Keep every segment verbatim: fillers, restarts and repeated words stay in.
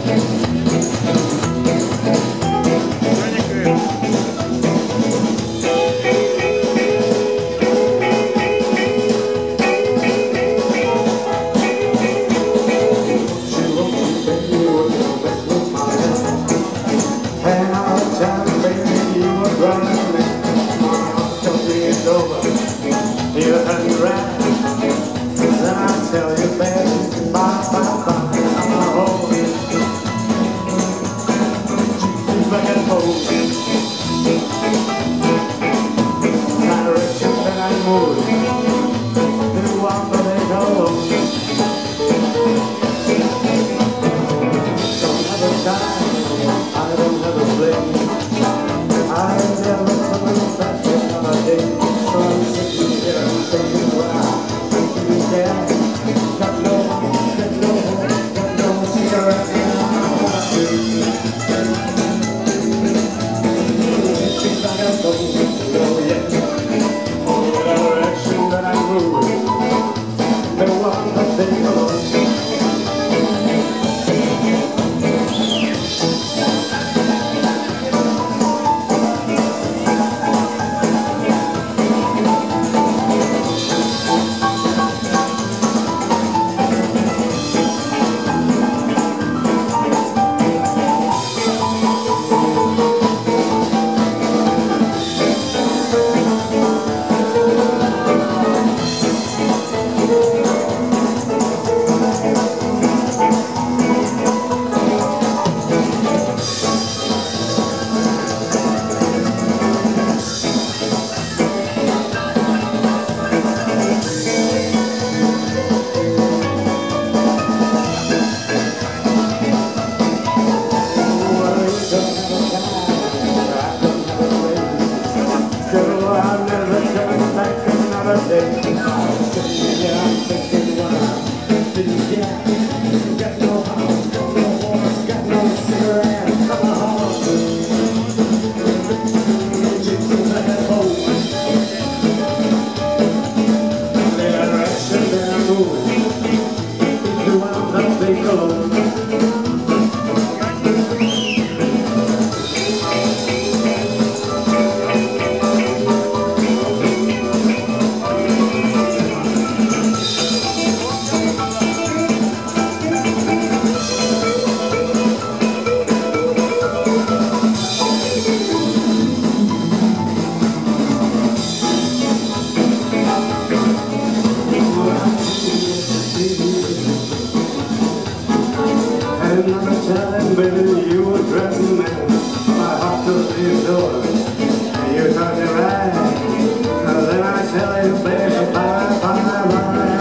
Baby, you were dressing man. My heart took your door, and you turned it right. And then I tell you, baby, bye, bye, bye.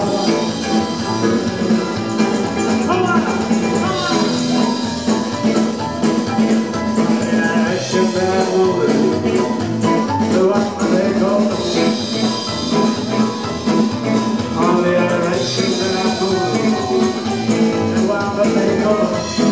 Come on, come on. Yeah, it's your bad movie. So what they go on the directions that I put, and while they go.